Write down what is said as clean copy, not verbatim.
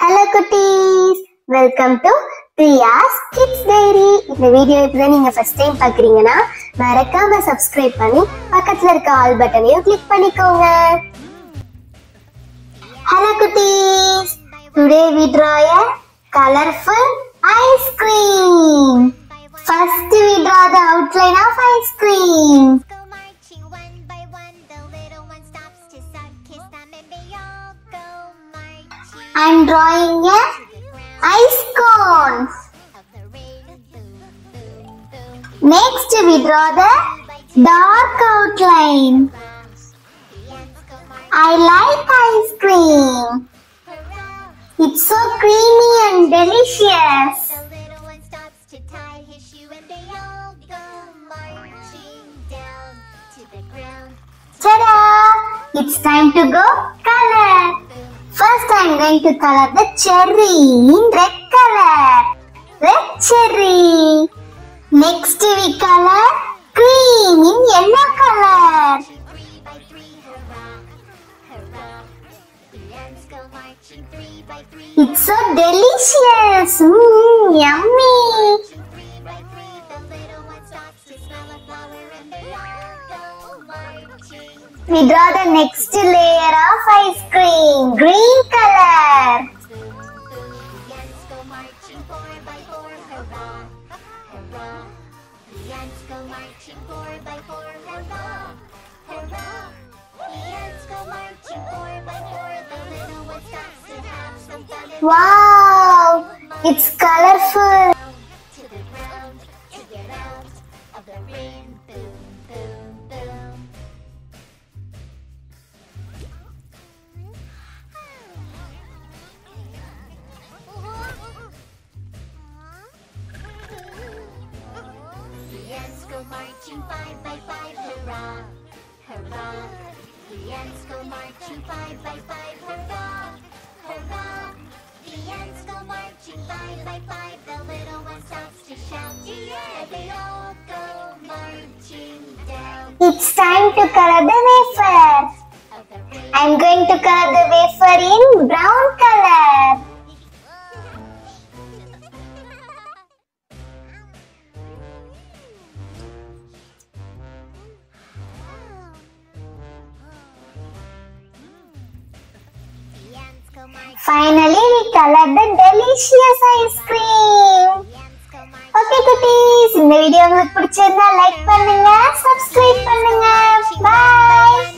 Hello cuties, welcome to Priya's Kids Diary. இந்த video இப்பதான் நீங்க first time பார்க்கறீங்கனா மறக்காம subscribe பண்ணி பக்கத்துல இருக்க all பட்டனையும் click பண்ணிக்கோங்க. Hello cuties, today we draw a colorful ice cream. First we draw the outline of ice cream. I am drawing a ice cone. Next we draw the dark outline. I like ice cream. It's so creamy and delicious. Ta-da! It's time to go color. First I am going to color the cherry in red color. Red cherry. Next we color cream in yellow color. It's so delicious. Yummy. We draw the next layer of ice cream, green color. Wow, it's colorful. Marching 5 by 5, hurrah, hurrah. The ants go marching 5 by 5, hurrah, hurrah. The ants go marching 5 by 5. The little one stops to shout, yeah, they all go marching down. It's time to color the wafer. I'm going to color the wafer in brown color. Finally, we colored the delicious ice cream. Okay, cuties, இந்த வீடியோ உங்களுக்கு பிடிச்சிருந்தா like பண்ணுங்க, subscribe பண்ணுங்க. Bye.